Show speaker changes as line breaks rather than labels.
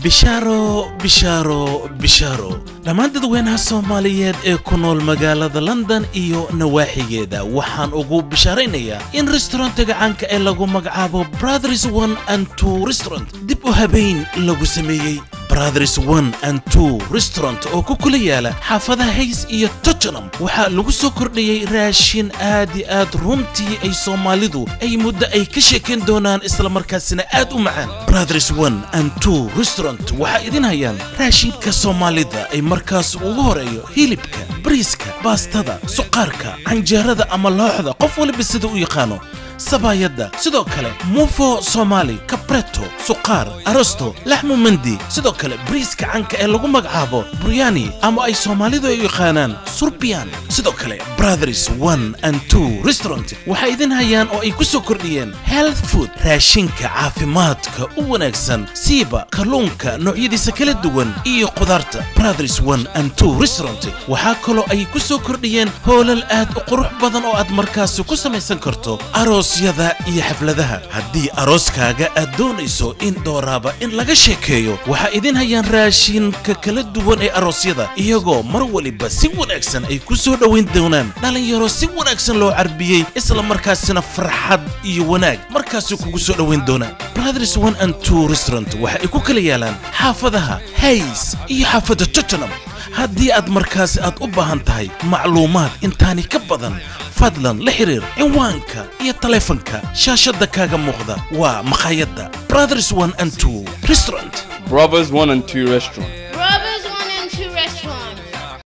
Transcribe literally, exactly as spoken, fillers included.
بشارو بشارو بشارو dhammaan dadweynaha Soomaaliyeed ee ku nool magaalada London iyo nawaaxigeeda waxaan ugu bishaaraynayaa in restaurant-ga caanka ee lagu magacaabo Brothers one and two restaurant dib u habeyn lagu sameeyay Brothers one and two restaurant oo ku kula yaala xaafadaha Hayes iyo Tottenham waxa lagu soo kordhiyay raashin aad iyo aad runtii ay Soomaalidu ay muddo ay ka sheekeen doonaan isla markaasina aad u macaan Brothers one and two restaurant waxa idin hayaan raashinka Soomaalida ay markaas ugu horeeyo hilibka bariiska baastada suqaarka canjeerada ama looxda qof waliba sida u yaqaano sabayada sidoo kale mufo Somali capreto suqaar arosto laxmu mandi sidoo kale bariiska canka ee lagu magacaabo biryani ama ay Soomaalidu ay yaqaanaan surbiyan sidoo kale Brothers one and two restaurant waxa idin hayaan oo ay ku soo kordhiyeen health food raashinka caafimaadka u wanaagsan siiba kalluunka noocyadiisa kala duwan iyo qudaarta Brothers one and two restaurant waxa kale ay ku soo kordhiyeen hoolal aad u qurux badan oo aad markaas ku samaysan karto aroos yada iyo xafladaha hadii arooskaaga aad doonayso in dooraaba in laga sheekeeyo waxa idin hayaan raashinka kala duwan ee aroosyada iyagoo mar waliba si wanaagsan ay ku soo dhaweyn doonaan dhalinyaro si wanaagsan loo carbiyay isla markaasina farxad iyo wanaag markaas kugu soo dhaweyn doonaan Brothers one and two restaurant waxa ay ku kala yaalaan xaafadaha Hayes iyo xaafada Tottenham haddii aad markaas aad u baahan tahay macluumaad intaani ka badan fadlan la xiriir cinwaanka iyo taleefanka shaashada kaaga muuqda waa maqaayada Brothers one and two restaurant
Brothers one and two restaurant